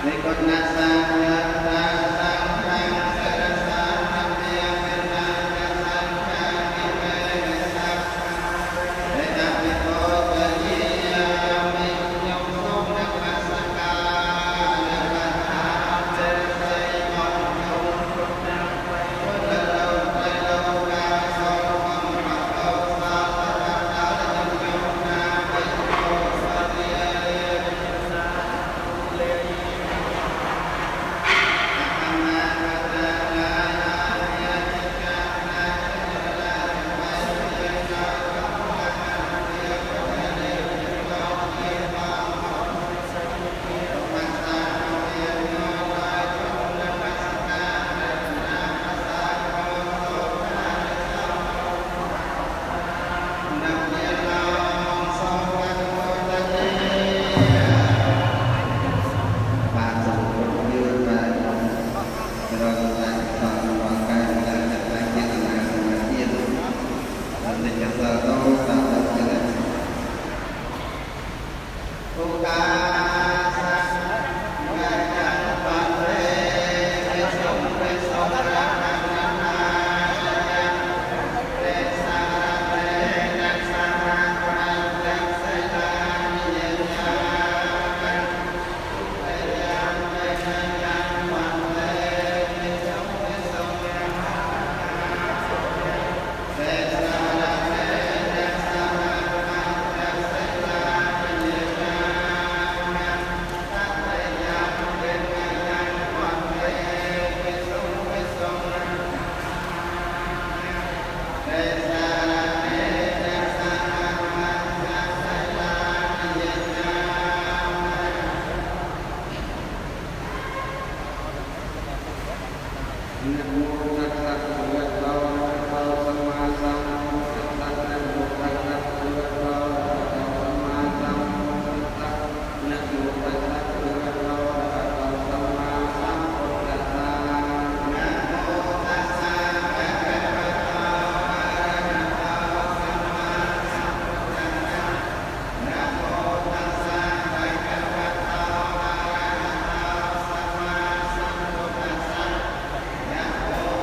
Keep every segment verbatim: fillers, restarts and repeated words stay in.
Hãy subscribe cho kênh Ghiền Mì Gõ để không bỏ lỡ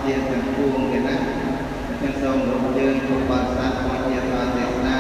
ជាទាំងពួងគេណាខ្ញុំសូមរំជើញពុទ្ធបរិស័ទមកជាសាទេសនា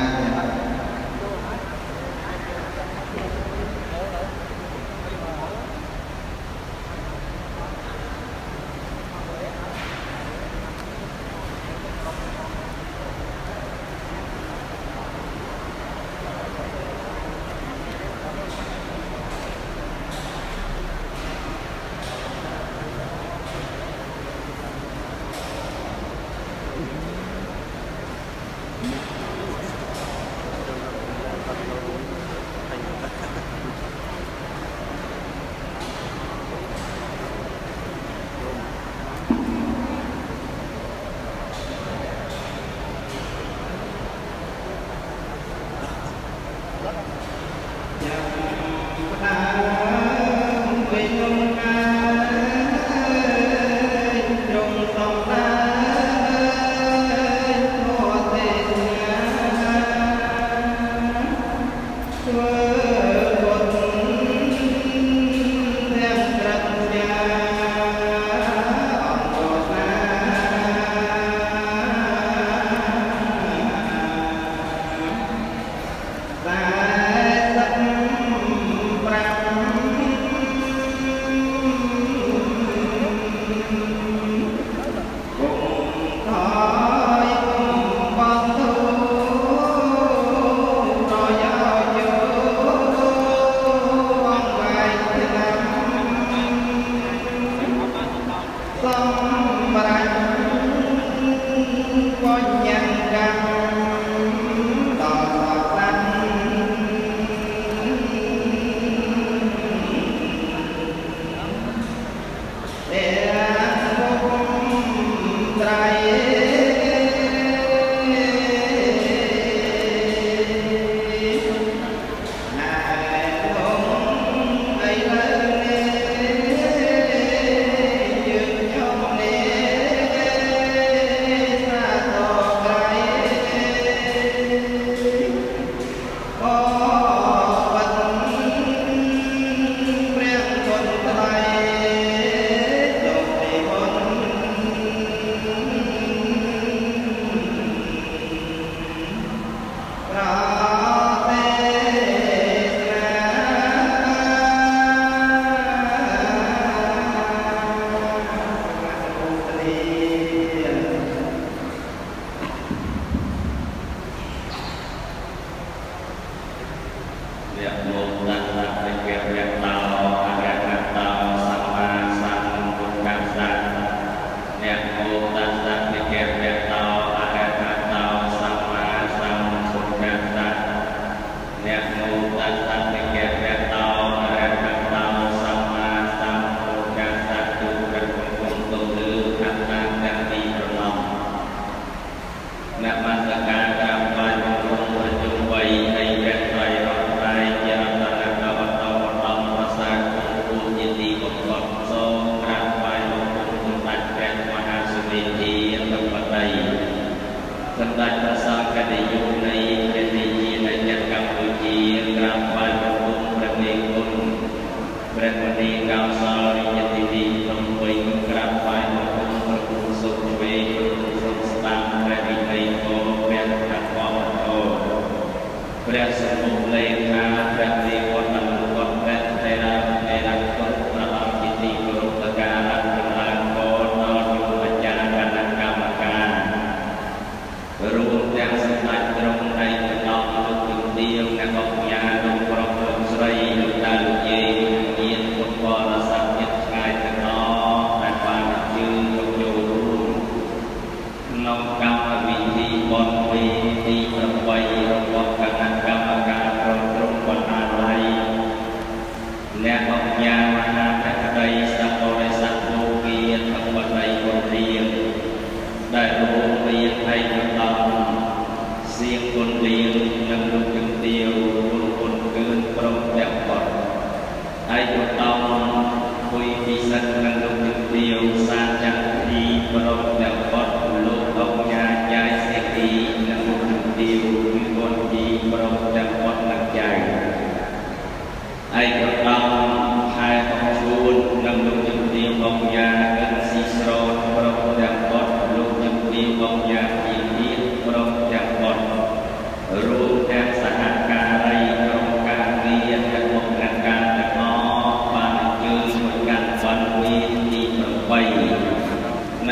រួមទាំងសម្ដេច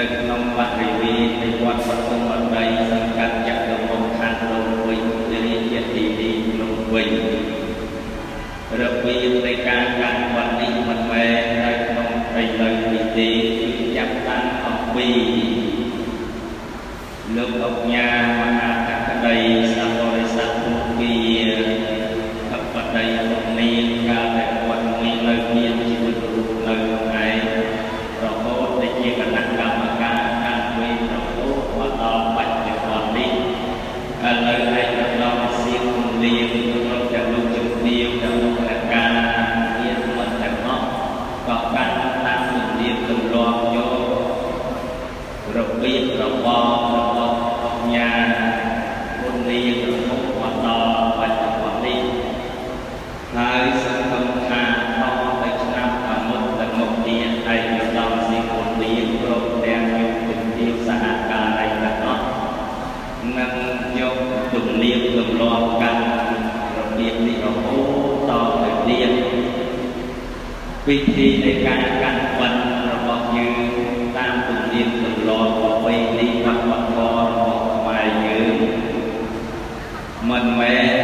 នៅក្នុងបរិវេណនៃវត្តបទុមវត្តដីសង្កាត់ចក្រមុខខណ្ឌភ្នំវិញរាជធានីភ្នំវិញរបៀបនៃការកាន់វត្តនេះមិនមែននៅក្នុងព្រៃលើនេះទេគឺចាប់តាំងអំពីលោកអុកញ៉ាមហាតក្តីសបរិស័ទមុខគាអបតីមុខនាងកាលតែវត្តមួយនៅមានជីវិតរស់នៅឯរហូតតែជាគណៈកម្មការការវិរហូតមកដល់បច្ចុប្បន្ននេះឥឡូវឯកឧត្តមសៀងនាងគ្រប់ទាំងលោកជំនាញទាំងលោកគណៈការមានមិនទាំងអស់ក៏បានតាមជំនាញទម្លាប់យករបៀបរបស់របស់ញ៉ាមុននាងរហូតមកដល់បច្ចុប្បន្ននេះហើយសង្ឃឹមថាដល់ទៅឆ្នាំខាងមុខទៅមុខទៀតឯកឧត្តមសៀងមុននាងគ្រប់ទាំងយកជំនាញសហការីទាំងអស់នឹងយកទំនៀមទម្លាប់កាន់របៀបនេះរហូតដល់ទៅទៀតពិធីនៃការកាន់បិណ្ឌរបស់យើងតាមទំនៀមទម្លាប់ប្រពៃណីវប្បធម៌របស់ខ្មែរយើងមិនមែន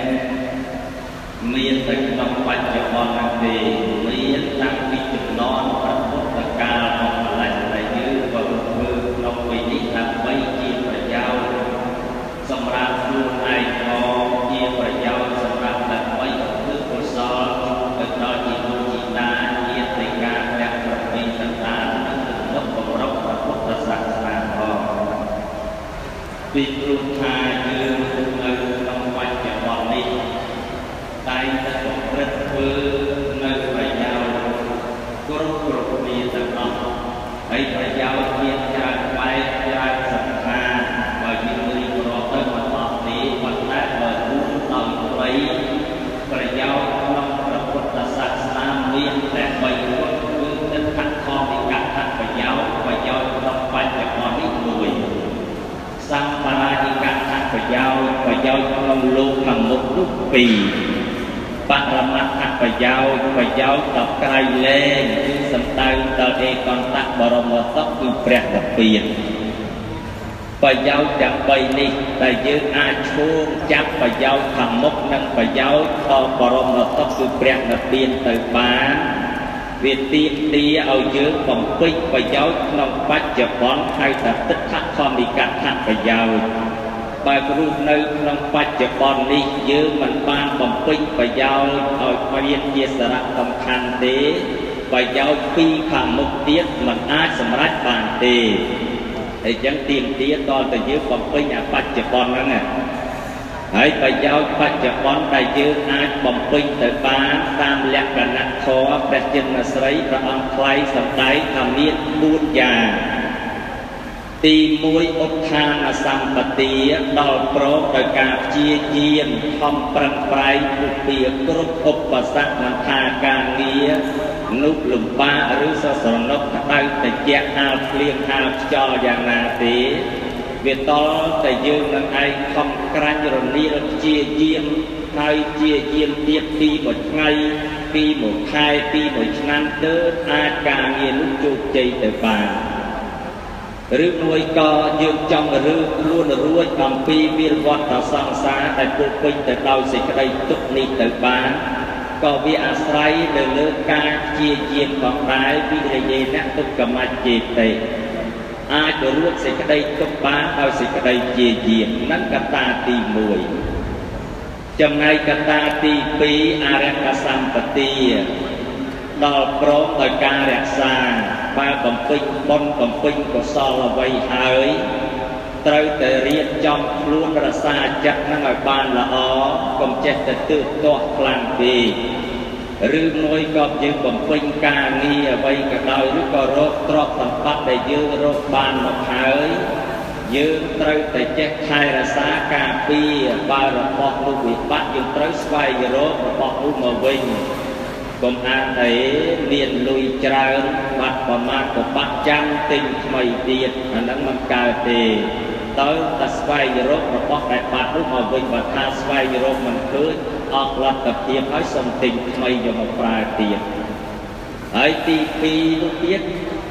មានតែក្នុងបច្ចុប្បន្ននោះទេមានតាំងពីជំនាន់ព្រះពុទ្ធកាលមកម្ល៉េះដែលយើងក៏ធ្វើក្នុងពីនេះដើម្បីជាប្រយោជន៍សម្រាប់ខ្លួនឯងផងជាប្រយោជន៍សម្រាប់ដើម្បីធ្វើកុសលទៅដល់ជីវិតជីតាជានៃការទាំងប្រពៃសន្តាននិងទំនុកបម្រុងព្រះពុទ្ធសាសនាផងពីព្រោះថាយើងនៅក្នុងបច្ចុប្បន្ននេះតែងតែប្រព្រឹត្តធ្វើនៅប្រយោជន៍គ្រប់គ្រប់គ្នាទាំងអស់ហើយប្រយោជន៍មានច្រើនបែបច្រើនសន្តានបើយើងរៀបរាប់ទៅមិនអស់ទេប៉ុន្តែបើរួមដោយព្រៃប្រយោជន៍ក្នុងព្រះពុទ្ធសាសនាមានតែបីគុណគឺទិដ្ឋធម្មិកថាប្រយោជន៍ប្រយោជន៍ក្នុងបច្ចុប្បន្ននេះមួយសម្បារាយិកថាប្រយោជន៍ប្រយោជន៍ក្នុងលោកខាងមុខនោះពីរបរមត្ថប្រយោជន៍ប្រយោជន៍ដល់ក្រៃលែងគឺសំដៅដល់ឯកន្តៈបរមសុខគឺព្រះនិព្វានប្រយោជន៍ទាំងបីនេះដែលយើងអាចឈោងចាប់ប្រយោជន៍ខាងមុខនិងប្រយោជន៍ដល់បរមសុខគឺព្រះនិព្វានទៅបានវាទាមទារឲ្យយើងបំពេញប្រយោជន៍ក្នុងបច្ចុប្បន្នហៅថាទិដ្ឋធម្មិកថាប្រយោជន៍បើរស់នៅក្នុងបច្ចុប្បន្ននេះយើងមិនបានបំពេញប្រយោជន៍ឲ្យមានជាសារៈសំខាន់ទេប្រយោជន៍ពីរខាងមុខទៀតមិនអាចសម្រេចបានទេហើយចឹងទាមទារដល់តែយើងបំពេញអាបច្ចុប្បន្នហ្នឹងហើយប្រយោជន៍បច្ចុប្បន្នដែលយើងអាចបំពេញទៅបានតាមលក្ខណៈធម៌ព្រះចិនស្រីព្រះអង្គថ្លែងសម្ដែងថាមានបួនយ៉ាងទីមួយឧទ្ធានសម្បទាដល់ព្រមដោយការព្យាយាមខំប្រឹងប្រែងពុទ្ធិគ្រប់ឧបសគ្គមិនថាការងារនុលំបាកឬសស្រណុកក្តៅតិចអាលភ្លៀងអាលខ្យល់យ៉ាងណាទេវាតល់តែយើងនឹងឯងខំក្រាញ់រនីលព្យាយាមហើយព្យាយាមទៀតពីមួយថ្ងៃពីមួយខែពីមួយឆ្នាំទៅអាចការងារនោះជោគជ័យទៅបានឬមួយក៏យើងចង់រើខ្លួនរួចអំពីវិរវត្តសង្សារដែលពុះពេញទៅដោយសេចក្តីទុក្ខនេះទៅបានក៏វាអាស្រ័យទៅលើការព្យាយាមផងដែរវិរិយេណទុក្ខមច្ចេតិអាចរួចសេចក្តីទុក្ខបានដោយសេចក្តីព្យាយាមហ្នឹងកត្តាទីមួយចំណែកកត្តាទីពីរអរិយសម្បទាដល់ព្រមដោយការរក្សាបើបំពេញបុណ្យបំពេញកុសលអ្វីហើយត្រូវតែរៀបចំខ្លួនរក្សាចិត្តនឹងឲ្យបានល្អកុំចេះតែទើបទាស់ខ្លាំងពេកឬមួយក៏យើងបំពេញការងារអ្វីក៏ដោយឬក៏រកទ្រព្យសម្បត្តិដែលយើងរកបានមកហើយយើងត្រូវតែចេះថែរក្សាការពារបើរបស់នោះវិបត្តិយើងត្រូវស្វែងរករបស់នោះមកវិញកុំអានតែមានលុយច្រើនបាត់ប្រមាណក៏បាត់ចាំទិញថ្មីទៀតអាហ្នឹងមិនកើតទេតើតែស្វែងរករបស់ដែលបាត់នោះមកវិញបើថាស្វែងរកមិនឃើញអស់លទ្ធភាពហើយសុំទិញថ្មីយកមកប្រើទៀតហើយទីពីរនោះទៀត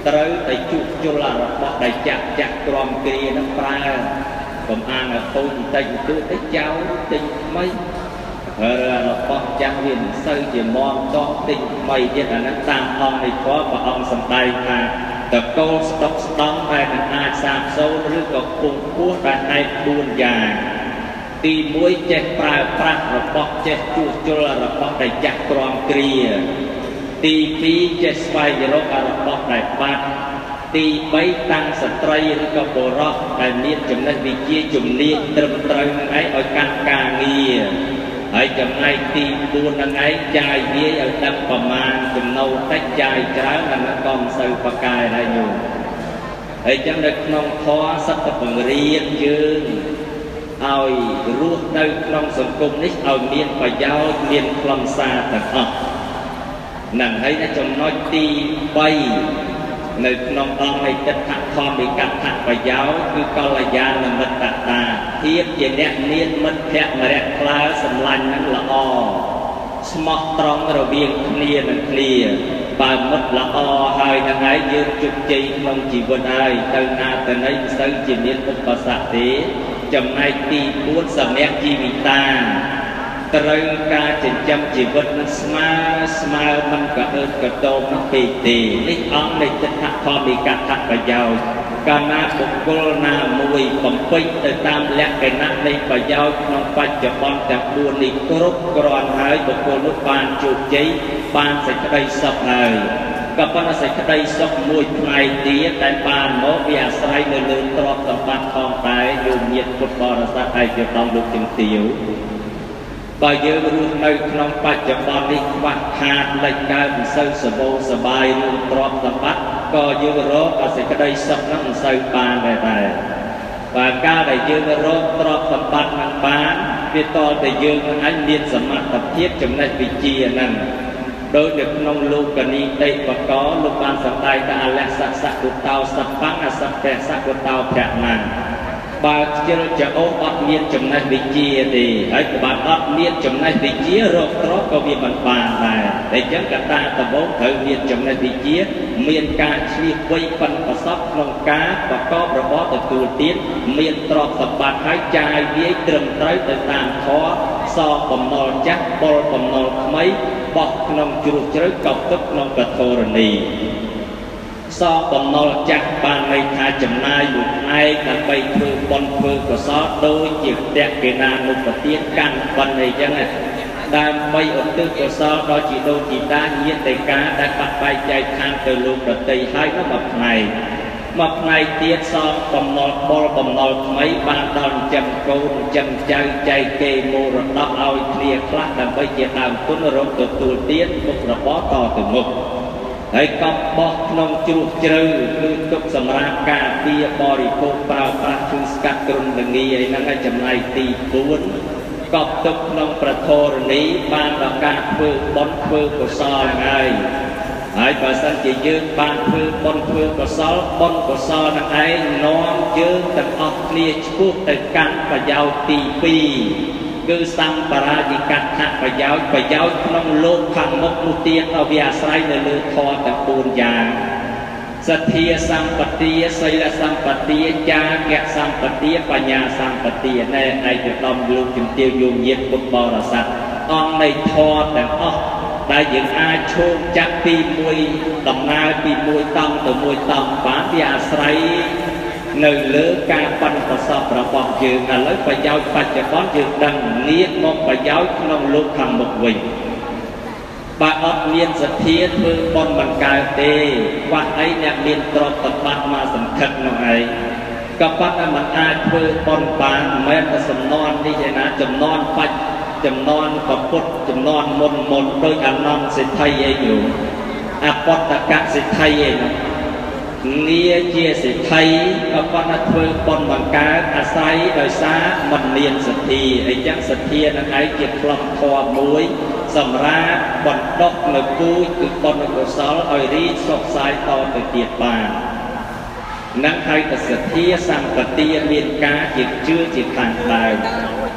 ត្រូវតែជួបជុលរបស់ដែលចាក់ចាក់ក្រំគ្រានឹងប្រើកុំអានឲ្យខូចបន្តិចបន្តួចទៅចោលទិញថ្មីហើយរបស់ចាស់វាមិនសូវជាមមតក់ទិញថ្មីទៀតអាហ្នឹងតាមអង្គនៃព្រះព្រះអង្គសម្ដែងថាតកូលស្ដុកស្ដង់ដែលមិនអាចសាបសូន្យឬក៏គង់ពោះដែលឯកបួនយ៉ាងទីមួយចេះប្រើប្រាស់របស់ចេះជួសជុលរបស់ដែលចាក់ក្រំគ្រាទីពីរចេះស្វែងរករបស់ដែលបាត់ទីបីតាំងស្ត្រីឬក៏បុរសដែលមានចំណេះវិជ្ជាជំនាញត្រឹមត្រូវនឹងឯងឲ្យកាន់ការងារហើយចំណែកទីបួននឹងឯងចាយវាយឲ្យដឹងប្រមាណចំណូលតិចចាយច្រើនអានោះក៏មិនសូវប្រកែកដែរញោមហើយចឹងនៅក្នុងធម៌សិតតែបង្រៀនយើងឲ្យរស់នៅក្នុងសង្គមនេះឲ្យមានប្រយោជន៍មានខ្លឹមសារទាំងអស់នឹងហើយចំណុចទីបីនៅក្នុងអង្គនៃទិដ្ឋធម្មិកថាប្រយោជន៍គឺកល្យាណមិត្តតាភាពជាអ្នកមានមិត្តភក្តិម្រះក្លើសម្លាញ់នឹងល្អស្មោះត្រង់រវាងគ្នានឹងគ្នាបើមិត្តល្អហើយនឹងហើយយើងជោគជ័យក្នុងជីវិតហើយទៅណាទៅណីមិនសូវជាមានឧបសគ្គទេចំណែកទីបួនសម្រាប់ជីវិតាត្រូវការចិញ្ចឹមជីវិតនឹងស្មើស្មើមិនក៏អើតក៏តោមនោះពេកទេនេះអង្គនៃទិដ្ឋធម្មិកថាប្រយោជន៍កាលណាបុគ្គលណាមួយបំពេញទៅតាមលក្ខណៈនៃប្រយោជន៍ក្នុងបច្ចុប្បន្នទាំងបួននេះគ្រប់គ្រាន់ហើយបុគ្គលនោះបានជោគជ័យបានសេចក្តីសុខហើយក៏ប៉ុន្តែសេចក្តីសុខមួយផ្នែកទៀតដែលបានមកវាអាស្រ័យនៅលើទ្រព្យសម្បត្តិផងដែរយោមញាតិពុទ្ធបរិស័ទឯកឧត្តមលោកជំទាវបើយើងរស់នៅក្នុងបច្ចុប្បន្ននេះខ្វះខាតលិចកើតមិនសូវសបោសបាយនឹងទ្រព្យសម្បត្តិក៏យើងរកអសេចក្តីសុខនឹងមិនសូវបានដែរដែរបើការដែលយើងរកទ្រព្យសម្បត្តិនឹងបានវាតតែយើងនឹងឯងមានសមត្ថភាពចំណេះវិជ្ជានឹងដោយនៅក្នុងលោកនីតិបកលោកបានសម្ដែងថាអលស្សសគុតោសបੰអសព្ទសគុតោភៈណាបើខ្ជិលចោអត់មានចំណេះវិជ្ជាទេហើយបើអត់មានចំណេះវិជ្ជារកទ្រព្យក៏វាមិនបានដែរតែអញ្ចឹងកត្តាដំបូងត្រូវមានចំណេះវិជ្ជាមានការឆ្លៀសវៃប៉ិនប្រសពក្នុងការប្រកបរបរទទួលទានមានទ្រព្យសម្បត្តិហើយចាយវាយត្រឹមត្រូវទៅតាមធម៌សបំណុលចាស់បុលបំណុលថ្មីបោះក្នុងជ្រោះជ្រៅកប់ទឹកក្នុងកធរណីសបំណុលចាស់បានន័យថាចំណាយមួយផ្នែកដើម្បីធ្វើបុណ្យធ្វើកុសលដូចជាតេកេណានុបទានកាន់ប៉ុណ្ណេះអញ្ចឹងដើម្បីឧទ្ទិសកុសលដល់ជីដូនជីតាញាតិការដែលបាត់បែកចែកខាងទៅលោកដទៃហើយនោះមួយផ្នែកមួយផ្នែកទៀតសបំណុលបុលបំណុលថ្មីបានដល់ចិញ្ចឹមកូនចិញ្ចឹមចៅចែកគេមរតកឲ្យគ្នាខ្លះដើម្បីជាដើមទុនរកទទួលទានមុខរបរតទៅមុខហើយកប់បោះក្នុងជ្រោះជ្រៅគឺទុកសម្រាប់ការពារបរិភោគប្រើប្រាស់គឺស្កាត់គ្រំលងាយហ្នឹងហើយចំណែកទីបួនកប់ទុកក្នុងប្រធរណីបានដល់ការធ្វើបុណ្យធ្វើកុសលហើយហើយបើសិនជាយើងបានធ្វើបុណ្យធ្វើកុសលបុណ្យកុសលនឹងឯងនាំយើងទាំងអស់គ្នាឆ្ពោះទៅកាន់ប្រយោជន៍ទីពីរគឺសម្បរាជិកថាប្រយោជន៍ប្រយោជន៍ក្នុងលោកខាងមុខនោះទៀតឲ្យវាអាស្រ័យនៅលើធម៌ទាំងបួនយ៉ាងសទ្ធាសម្បទាសីលសម្បទាចាគៈសម្បទាបញ្ញាសម្បទាណែឯកឧត្តមលោកជំទាវយោមញាតិពុទ្ធបរិស័ទអង្គនៃធម៌ទាំងអស់ដែលយើងអាចឈោងចាក់ពីមួយដំណើរពីមួយតង់ទៅមួយតង់បានវាអាស្រ័យនៅលើការបណ្ឌប្រសពរបស់យើងឥឡូវប្រយោជន៍បច្ចុប្បន្នយើងដឹងងាកមកប្រយោជន៍ក្នុងលោកខាងមុខវិញបើអត់មានសទ្ធាធ្វើបុណ្យមិនកើតទេខ្វះអីអ្នកមានទ្រព្យសម្បត្តិមកសង្ឃឹកនោះឯងក៏ប៉ុន្តែមិនអាចធ្វើបុណ្យបានមិនមែនតែសំណន់នេះទេណាចំណន់បាច់ចំណន់ប្រពុតចំណន់មុនមុនដោយអនន្តសិទ្ធិឯងយល់អបតកសិទ្ធិឯងងារជាសិទ្ធិក៏ប៉ុន្តែធ្វើបុណ្យបង្កើតអាស្រ័យដោយសារមិនមានសទ្ធាអញ្ចឹងសទ្ធានឹងឯងជាផ្លុំធម៌មួយសម្រាប់បណ្ដុះនៅពូជគឺបុណ្យកុសលឲ្យរីកសុខសាយតទៅទៀតបាននឹងហើយតែសទ្ធាសម្បទាមានការជាជឿជាខាងដើម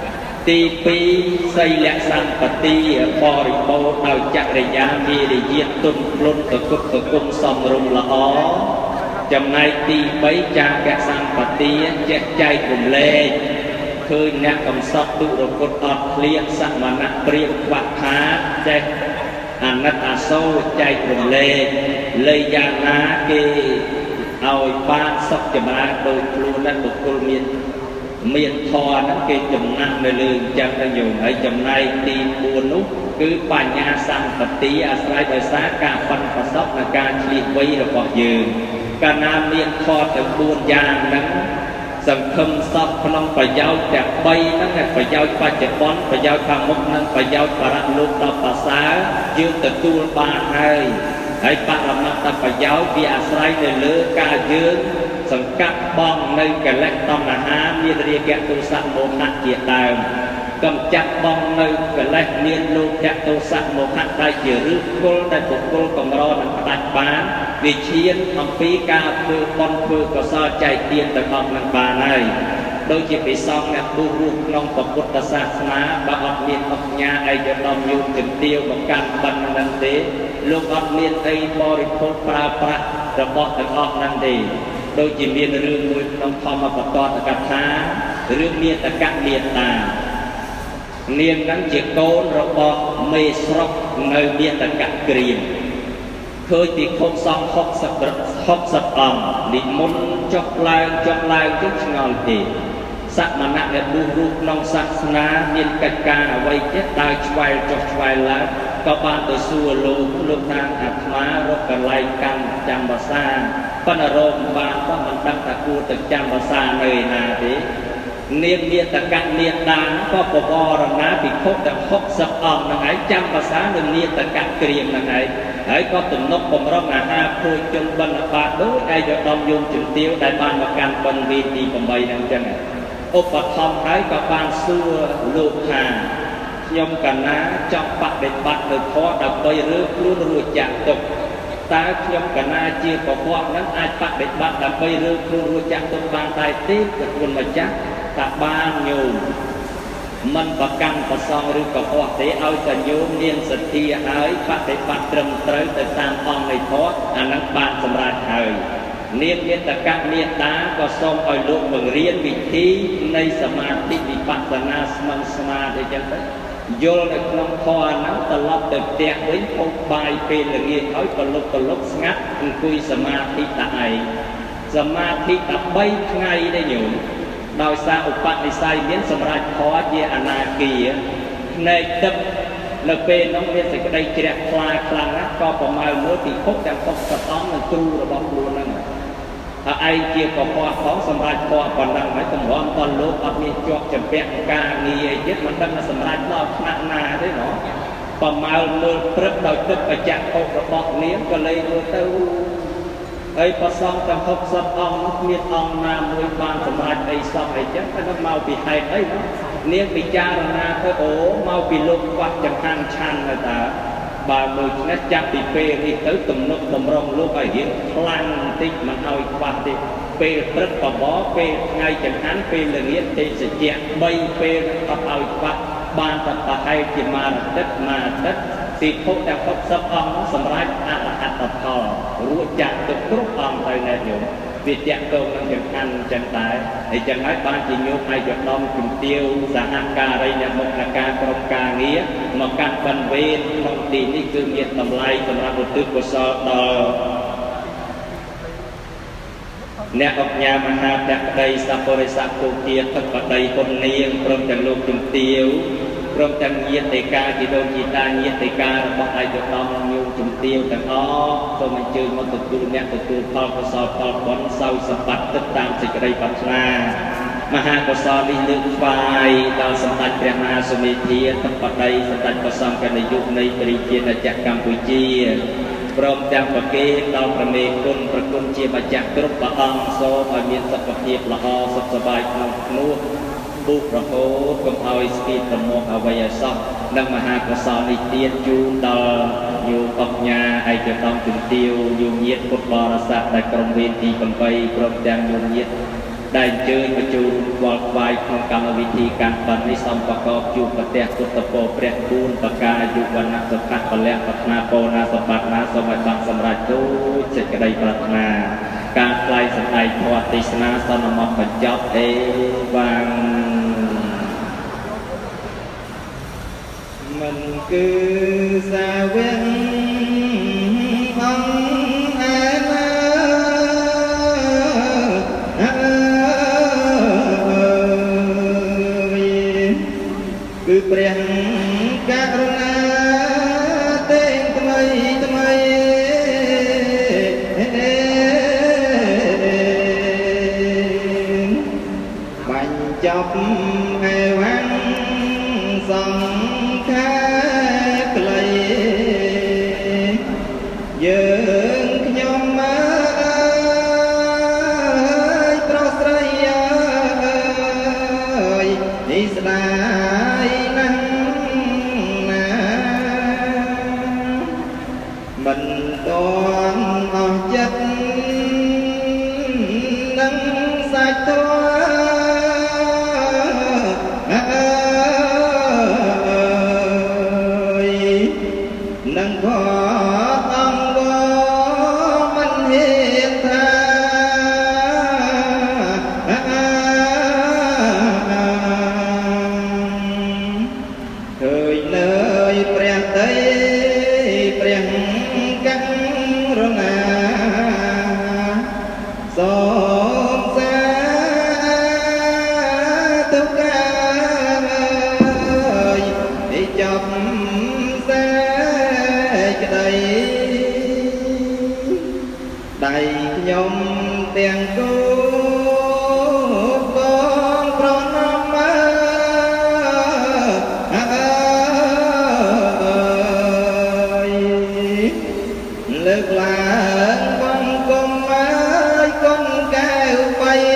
ទីពីរសីលសម្បត្តិបរិបូរណ៍ដោយចរិយាវិរិយទុនភ្លុនប្រគុតប្រគុំសំរុំល្អចំណែកទីបីចាកសម្បត្តិចេះចែករំលែកឃើញអ្នកកំសត់ទុរគុតអត់ឃ្លៀងសមណៈព្រាមខ្វះខាតចេះអាណិតអាសូរចែករំលែកលើយ៉ាងណាគេឲ្យបានសុខចម្រើនដោយខ្លួនนั้นបុគ្គលមានមានធម៌ហ្នឹងគេចំណាក់នៅលើអញ្ចឹងទៅយល់ហើយចំណែកទីបួននោះគឺបញ្ញាសម្បត្តិអាស្រ័យដោយសារការប៉ិនប្រសពនិងការឆ្លៀសវៃរបស់យើងកាលណាមានធម៌ទាំងបួនយ៉ាងហ្នឹងសង្ឃឹមសពក្នុងប្រយោជន៍ទាំងបីហ្នឹងប្រយោជន៍បច្ចុប្បន្នប្រយោជន៍ខាងមុខនិងប្រយោជន៍បរលោកដល់ប្រសើរយើងទទួលបានហើយហើយបរមត្តប្រយោជន៍វាអាស្រ័យទៅលើការយើងសង្កាត់បងនៅកិលេសតណ្ហាមានរាគៈទោសៈមោហៈជាដើមកំចាត់បងនៅកិលេសមានលោភៈទោសៈមោហៈដែលជាឫសគល់ដែលបុគ្គលកម្រនឹងផ្ដាច់បានវិឈានអំពីការធ្វើបុណ្យធ្វើកុសលចែកទានទៅអស់នឹងបានហើយដូចជាពិសោធន៍អ្នកបុរសក្នុងពុទ្ធសាសនាបើអត់មានអញ្ញាឯកឧត្តមយមជំទាវមកកាន់បិណ្ឌនឹងទេលោកអត់មានអីបរិភោគប្រើប្រាស់របស់ទាំងអស់នឹងទេដូចជាមានរឿងមួយក្នុងធម្មបទកថារឿងមាតកមេត្តានាងហ្នឹងជាកូនរបស់មេស្រុកនៅមាតកក្រៀមឃើញទីខុសសង្ឃហុកសិបហុកសិបអង្គនិមន្តចុះឡើងចុះឡើងចុះឆ្ងល់ទេសមណៈដែលបុរសក្នុងសាសនាមានកិច្ចការអ្វីទៀតដើរឆ្វែលចុះឆ្វែលឡើងក៏បានទៅសួរលោកលោកតាអាត្មារកកន្លែងកម្មចាំភាសាប៉ុន្តែរកបានក៏មិនដឹងថាគួរទៅចាំភាសានៅណាទេនាងមាតកមេត្តាក៏បវរណាភិក្ខុទាំងហុកសិបអង្គហ្នឹងឯងចាំភាសានៅមាតកក្រៀមហ្នឹងឯងហើយក៏ទំនុកបំរុងអាហារភោជនបិណ្ឌបាតដូចឯកឧត្តមយមជំទាវដែលបានមកកាន់បិណ្ឌវេទី8ហ្នឹងចឹងឧបត្ថម្ភហើយក៏បានសួរលោកថាខ្ញុំកណាចង់បដិបត្តិនៅធម៌ដើម្បីរើខ្លួនរួចចាក់ទុកតើខ្ញុំកណាជាពពកហ្នឹងអាចបដិបត្តិដើម្បីរើខ្លួនរួចចាក់ទុកបានដែរទេប្រគុណម្ចាស់ថាបានញោមមិនប្រកាន់ប្រសងឬក៏អស់ទេឲ្យតែញោមមានសទ្ធាហើយបដិបត្តិត្រឹមត្រូវទៅតាមអង្គនៃធម៌អាហ្នឹងបានសម្រេចហើយនាងមេតកមេត្តាក៏សូមឲ្យលោកបង្រៀនវិធីនៃសមាធិវិបស្សនាស្មឹងស្មាអីចឹងទៅយល់នៅក្នុងធម៌ហ្នឹងត្រឡប់ទៅផ្ទះវិញហូបបាយពេលល្ងាចហើយក៏លុបក៏លុបស្ងាត់អង្គុយសមាធិតែឯងសមាធិតែបីថ្ងៃទេញោមដោយសារឧបនិស្ស័យមានសម្រាប់ធម៌ជាអនាគាភ្នែកទឹកនៅពេលនោះមានសេចក្តីជ្រះថ្លាខ្លាំងណាស់ក៏ប្រមាលមើលពិភពទាំងពុកសតង់និងគ្រូរបស់ខ្លួនហ្នឹងហើយឯងជាកពស់ផងសម្រាប់ធម៌ប៉ុណ្ណឹងហើយតម្រាំតលោកអត់មានជាប់ចម្ពាក់ការងារអីទៀតមិនដឹងថាសម្រាប់ដល់ថ្នាក់ណាទេណោះប្រមាលមើលព្រឹកដោយទឹកបច្ចៈអុករបស់នាងក៏លេងមើលទៅហើយប្រសងទាំងហុកសិបអង្គនោះមានអង្គណាមួយបានសម្រាប់អីសោះអីចឹងតែមកពីហេតុអីណានាងពិចារណាទៅអូមកពីលោកគាត់ចង្ហាន់ឆាន់ទៅតើបើមួយនេះចាប់ពីពេលនេះទៅទំនុកតម្រង់លោកឲ្យរៀងខ្លាំងបន្តិចមិនឲ្យខ្វះទេពេលព្រឹកបបពេលថ្ងៃចង្ហាន់ពេលល្ងាចទេសជ្ជៈបីពេលអត់ឲ្យខ្វះបានតែប្រហែលជាមួយអាទិត្យមួយអាទិត្យទីភពទាំងហុកសិបអង្គសម្រាប់អរហត្តផលរួចចាក់ទៅគ្រប់អង្គទៅណែញោមវាតាក់ទងនឹងចង្ហាន់ចឹងដែរហើយចឹងហើយបានជាញោមឯកឧត្តមជំទាវសហការីអ្នកមុខអ្នកការក្រុមការងារមកកាត់បិណ្ឌវេនក្នុងទីនេះគឺមានតម្លៃសម្រាប់ឧទ្ទិសកុសលដល់អ្នកអញ្ញាមហាតក្តីសពរិស័កគោគាទឹកបតីគុណនាងព្រមទាំងលោកជំទាវព្រមទាំងញាតិការជីដូនជីតាញាតិការរបស់ឯកឧត្តមញោមជំទាវទាំងអស់សូមអញ្ជើញមកទទួលអ្នកទទួលផលកុសលផលបុណ្យសោសម្បត្តិទឹកតាមសេចក្តីប្រាថ្នាមហាកុសលនេះលើកថ្វាយដល់សម្ដេចព្រះមហាសុមេធាទឹកបតីសម្ដេចព្រះសង្ឃនាយកនៃព្រះរាជាណាចក្រកម្ពុជាព្រមទាំងប្រគេនដល់ព្រះមេគុណប្រគុណជាម្ចាស់គ្រប់ព្រះអង្គសូមឲ្យមានសុខភាពល្អសុខសប្បាយក្នុងនោះបុប្រហូតកុំឲ្យស្គីប្រមោះអ្វីឲ្យសោះនិងមហាកុសលនេះទៀតជូនដល់ញោមអញ្ញាឯកឧត្តមជំទាវញោមញាតិពុទ្ធបរិស័ទដែលក្រុមវេនទី8ព្រមទាំងញោមញាតិ đại chơi mà chú vọt vai trong cầm vị tríการบันนี้สมประกอบอยู่ประเทศกุตโปเปรียบูนประกาอยู่วันนักสักการประเลี้ยพัฒนาโปนาสมบัตินาสมัยบางสำราญดูเจ็ดกระไดปรารถนาการไกลสไตล์ทวัติสนาสนมบรรจบเอวังมันคือสาเวงคือเปลี่ยนกรุณาเต็งทำไมทำไมบัญจบไอ้วันส่องข้าไกลยืนขยมมาตรอสระยายนิสดาmình toàn ở chất nâng sạch thôi nâng có tâm vô mình hiện tha thời nơi bèn tây bèn xóm xa tất cả ơi đi chọc xa cái đầy đầy nhom tiền cô con con năm ơi lực là con con ơi con cao bay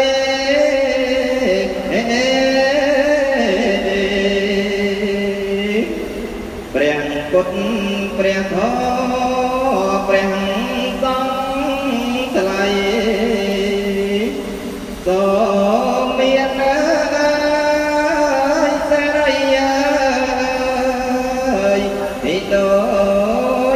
bèn cốt bèn thó bèn sông lại gió miền ơi xa đây ơi thì tôi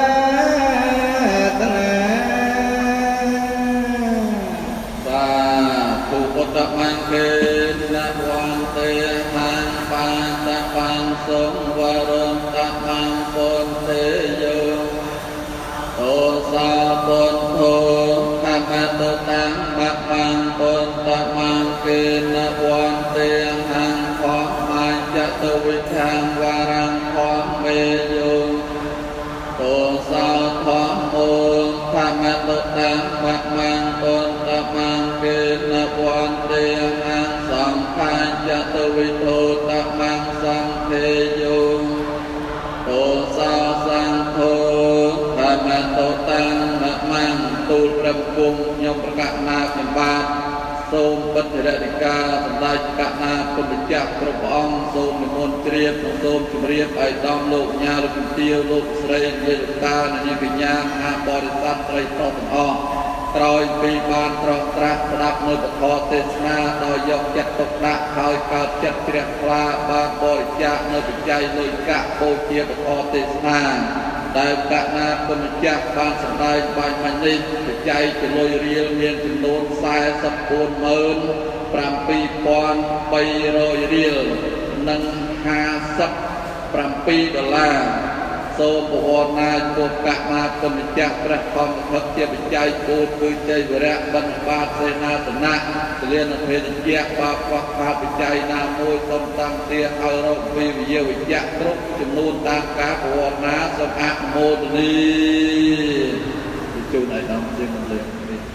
mang kê na quan tê han pan ta pan sống và rôm ta pan pon tê dương tô sa pon thô tham ha tô tăng bạc pan pon ta mang kê na quan tê han phó mai cha tô vi thang và rang phó mê dương tô sa phó môn tham ha tô tăng bạc mang pon ta mang kê na quan tê han sang khai cha tô vi thô ta mang sang thế du tô sa sang thô tham ha tô tăng bạc mang tu trầm cung nhomประกาศนาเป็นบาทសូមបិទ្ធិរតិកាសម្ដេចកណាពុទ្ធចាស់គ្រប់ព្រះអង្គសូមនិមន្តជ្រាបសូមជម្រាបឲ្យដល់លោកញ៉ាលោកជំទាវលោកស្រីនាយតានាយកញ្ញាមហាបរិស័ទត្រីប្រុសទាំងអស់ក្រោយពីបានត្រង់ត្រាស់ស្ដាប់នៅពធទេសនាដោយយកចិត្តទុកដាក់ហើយកើតចិត្តជ្រះថ្លាបានបរិច្ចាគនៅបច្ច័យលុយកៈបូជាពធទេសនាដែលកណាពុទ្ធចាស់បានសម្ដែងបាញ់មិញនេះបច្ច័យជាលុយរៀលមានចំនួនសែសិបបួនម៉ឺនប្រាំពីរពាន់បីរយរៀលនិងห้าสิบเจ็ดដុល្លារសូមបវរណាពុទ្ធកណាពុទ្ធចាស់ព្រះធម្មភក្ត្រជាបច្ច័យគោលគឺជ័យវរៈបណ្ឌបាតសេនាសនៈទលានភេទជ្ជៈបាបខ្វះបច្ច័យណាមួយសូមតាំងទាឲ្យរកវិវិយវិជ្ជៈគ្រប់ចំនួនតាមការបវរណាសូមអនុមោទនីជូនឲ្យដល់ជាមន្ត្រី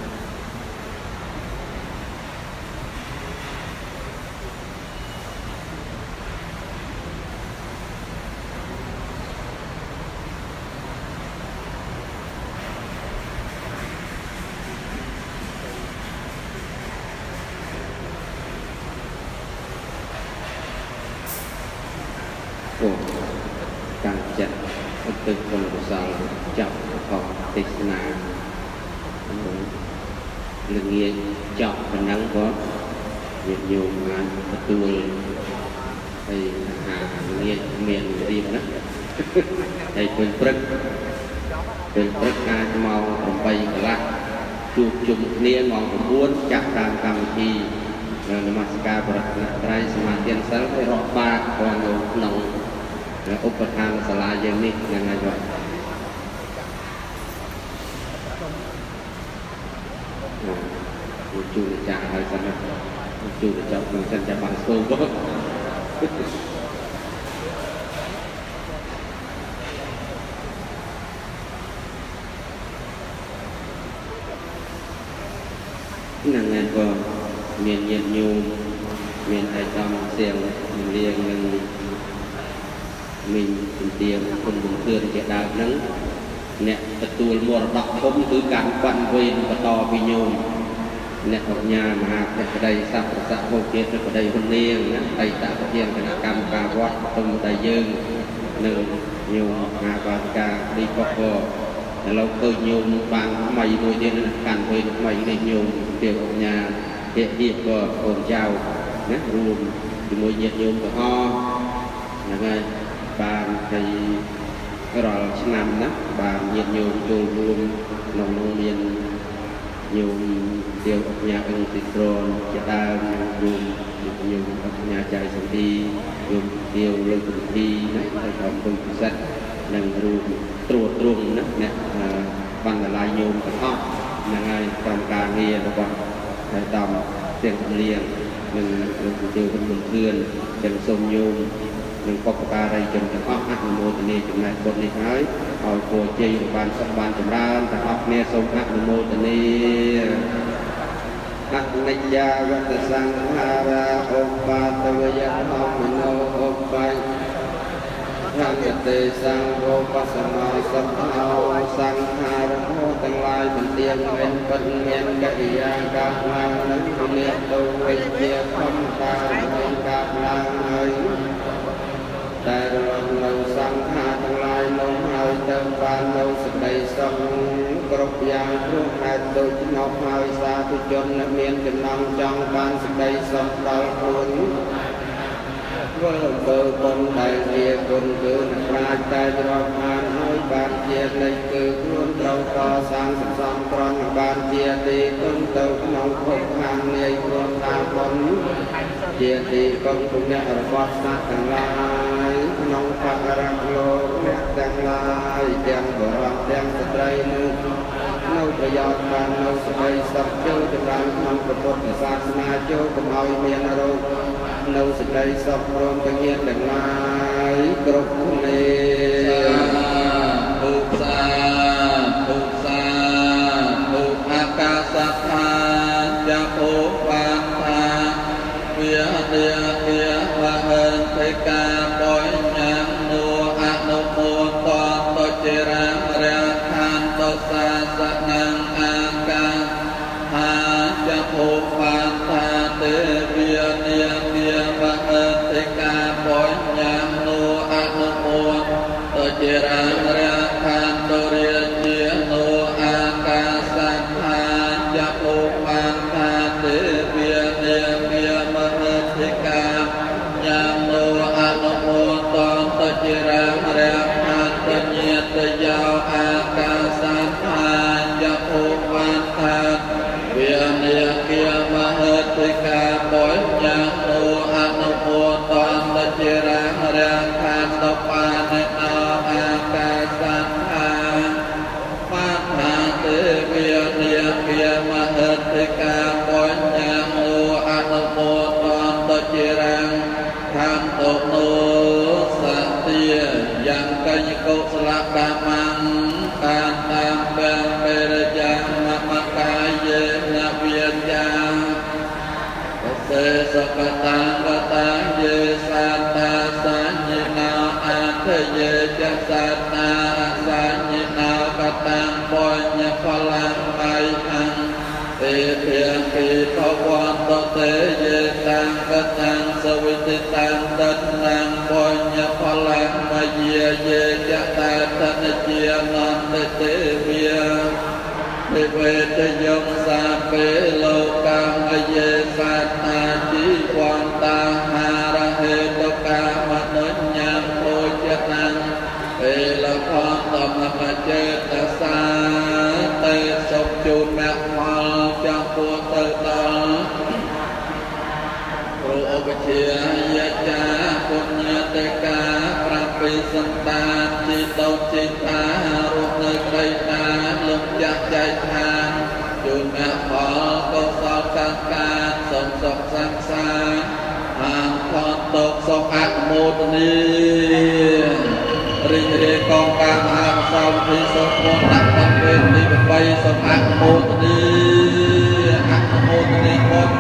การจัดตึกคนกุศลจับของเทศนาเรื่องนี้จับเป็นนังก็ nhiệt nhiều mà tu hay hàng nghiệt miền riêng đó hay quên prất quên prất ai mau còn bay cả lạ chụp chụp nia mong muốn chặt tam tam chi namaskar berat trai semakin sel roba còn nong upatan salah yang ni dengan aja lucu cak hari sana lucu cak macam cak bangso năng ngày qua miền nhiệt nhu miền ai tâm xiềng liền mình mình tiềnคนบุญเพื่อนจะดาวนั้นเนี่ยประตูมรดกผมคือการบันเวนประตอพิโยมเนี่ยออกญามหาแต่กระไดสัพพะโมเกตกระไดคนเลี้ยงนะไตตะเพียงคณะกรรมการวัดตรงไดยืงหนึ่งโยมหาบากาดีปกอแต่เราเคยโยมบางใหม่โดยเดียนการเวนใหม่ในโยมเดียวออกญาเดียดีก็องเจ้านะรวมที่มวยเยียดโยมก็อ้อยังไงบางในรอชนำนะบางเยียดโยมโยมรวมนองนองเรียนโยมเดียวออกญาองติโตรจะได้โยมโยมออกญาใจสันติโยมเดียวเรื่องสันตินะในความเป็นพิเศษนั่งรวมตรวจตรงนะเนี่ยบางหลายโยมก็อ้อยังไงตามการเรียนแล้วก็ในตามเสียงเรียนหนึ่งหนึ่งเดียวกันบนเพื่อนเป็นสมโยมหนึ่งปกติอะไรจนถึงอ้ออักโมตนีจำนายบทนี้หายเอาโคเจียบานสับบานจำรานแต่อักเนสมอักโมตนีอักนิยาวัตสังหาราอุปาตวยะธรรมโนอุปัยทันเตสังโฆปัสมาสัมภาวสังหารโมตั้งลายเป็นเตียงเป็นปัญญากิยากาลางนั้นเนียตุวิเจียคำตาเป็นกาลางเลยแต่เราเราสังหารทั้งลายลงหายเติมบานเราสดายสมกรบยางรูปหายโดยนกหายสาธุชนนักเรียนจำนำจังบานสดายสมเราคุณว่าเบอร์คนใดเดียคนคือนักปราชญ์ใจรอบงานให้บานเจียในคือล้วนเราต่อสร้างสัมสัมปรนบานเจียดีต้นเติมน้องพบงานในรวมตาบนเจียดีกองทุนเนี่ยระบอบสัตว์ต่างหลายน้องพักรักโลกเนี่ยต่างหลายแดงบรมแดงสตรีนึกน้องประโยชน์การน้องสบายสับเจ้าจะรังน้องประพฤติศาสนาเจ้าก็เอาเมียนรกเราสดายสับรวมกันเงียบแต่ลายกรบเนปุกษาปุกษาปุกอากาศธาจะโอปันธาเวียเดียเวียพระเอิญเทกาปอยยังโนอนุโมตอนตเจริญเรียทานตสาสนังอากาหาจะโอปันธาเตเวียเดียเวียพระเอิญเทกาปอยยังโนอนุโมตเจริญเรียทานตเรียเจียโนอากาสังหาจะโอปันธาเตเวียเดียเวียมหาเทกายังโนอนุโมตอนตเจริญเรียทานตเนียตยาวอากาสังหาจะโอปันธาเวียเดียเวียมหาเทกาปอยยังโนอนุโมตอนตเจริญเรียทานตปานินาอากาสังหาปัฏฐาเตเวียเดียเวียมหาเทกาปอยยังโนอนุโมตอนตเจริญทานตโนสัตเตียยังกัญโกสละกามังการตามแปลงเปรยังมะมะกายเยนะเวียยังเสสกตังกตังเยสัตตาสัญญินาอัตถเยจัสสัตตาสัญญินากตังปัญญพลังไมหังเตเพียงกีภวันตเตเยตังกตังสวิติตังตัณนังปัญญพลังมาเยเยจัตตาตันเจียนันเตเวียเวทยงสาเปโลกังเยสัตตาจิวิเชียยะจาปุญญเตกาปราปิสันตาจิตโตจิตตารุเนไกรตาลงจักใจทานจุนแม่ขอก็สอบการการสมศกสังสารห่างพอตกสกอักโมตนีริเรกองการหาสาวที่สมบูรณ์ตักตักเป็นที่ไปสกอักโมตนีอักโมตนีหมด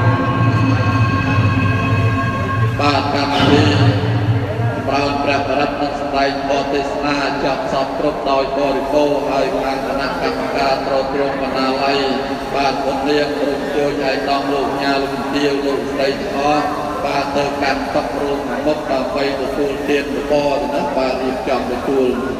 บาดกันดีปราณประรัตนสไตล์โพธิสนาจับสอบครบโดยบริโภคให้ทางคณะกรรมการตรวจตรวจมนาลัยบาดคนเลี้ยงรุ่งโจยใหญ่ต้องลูกยาลุงเดียวลูกใส่ชอบาดเติมกันต้องรุ่งมกต่อไปตัวตูเตียนตัวปอนะบาดอีกจอมตัวตู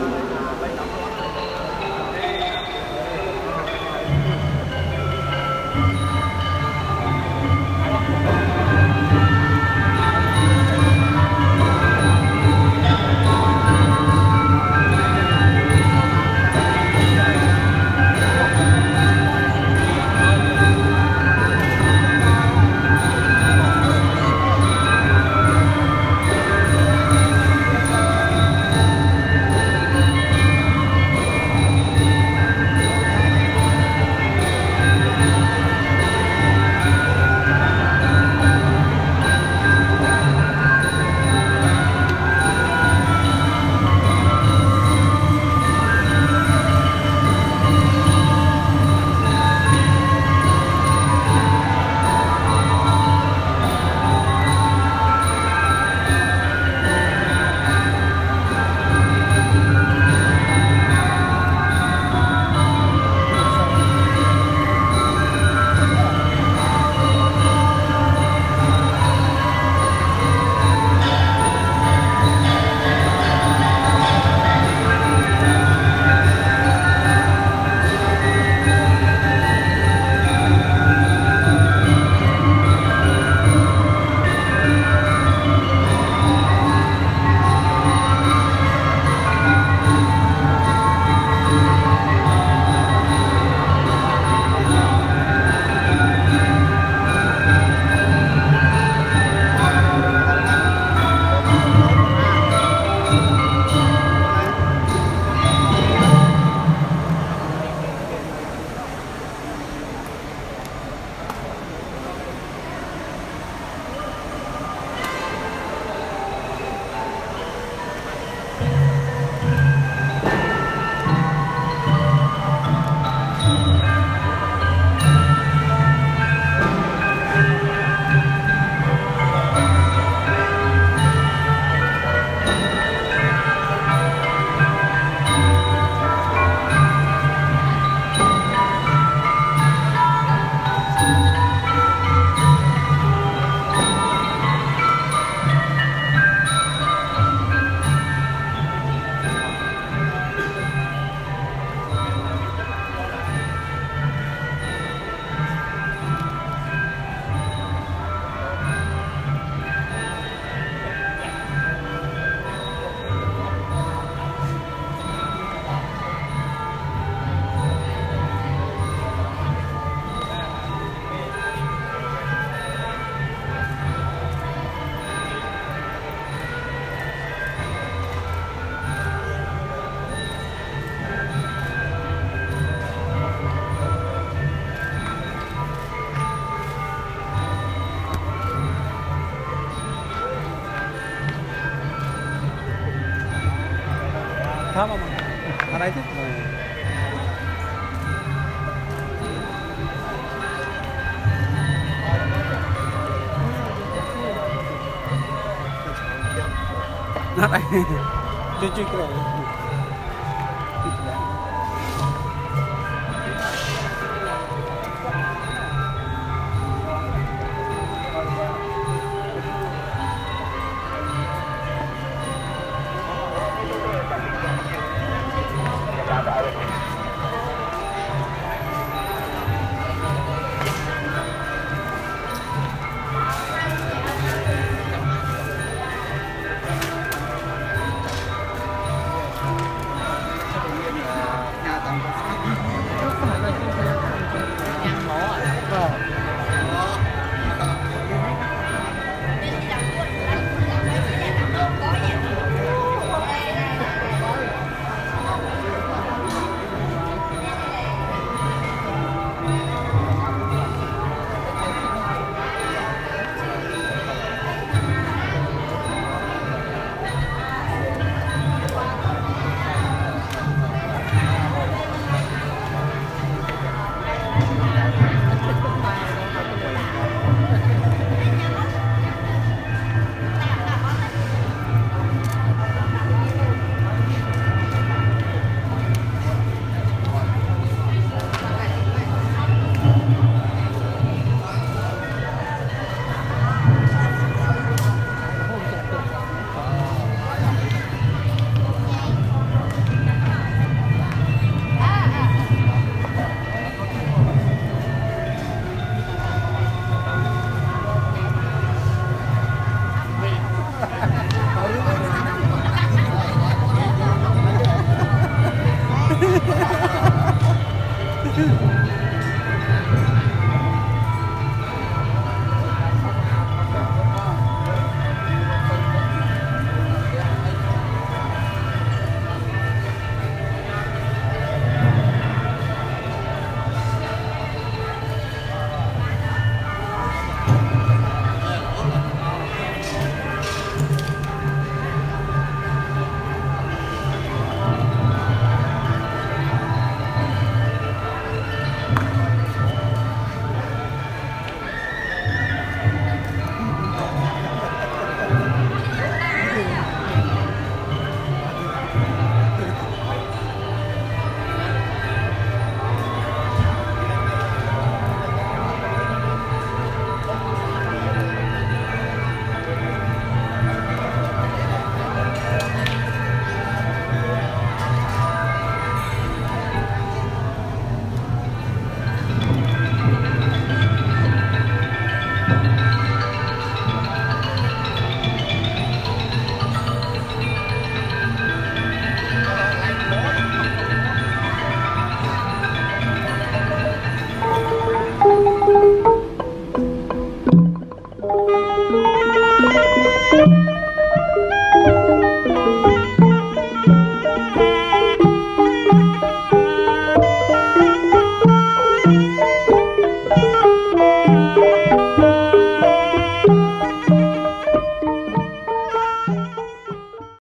ครับอะไรที่อะไรจุ๊จุ๊กเลย